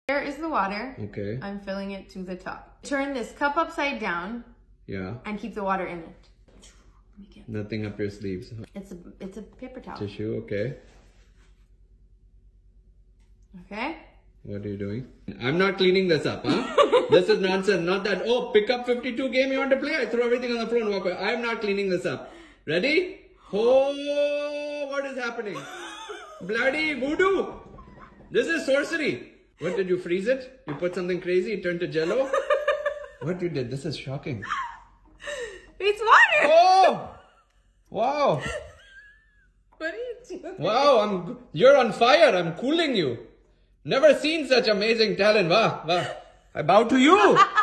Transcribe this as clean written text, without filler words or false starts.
Here is the water. Okay. I'm filling it to the top. Turn this cup upside down. Yeah. And keep the water in it. Nothing up your sleeves. It's a paper towel. Tissue, okay. Okay. What are you doing? I'm not cleaning this up, huh? This is nonsense. Not that, oh, pick up 52 game you want to play. I throw everything on the floor and walk away. I'm not cleaning this up. Ready? Oh, what is happening? Bloody voodoo. This is sorcery. What, did you freeze it? You put something crazy? It turned to jello? What you did? This is shocking. It's water. Oh! Wow. What are you doing? Wow, you're on fire. I'm cooling you. Never seen such amazing talent. Wow, wow. I bow to you.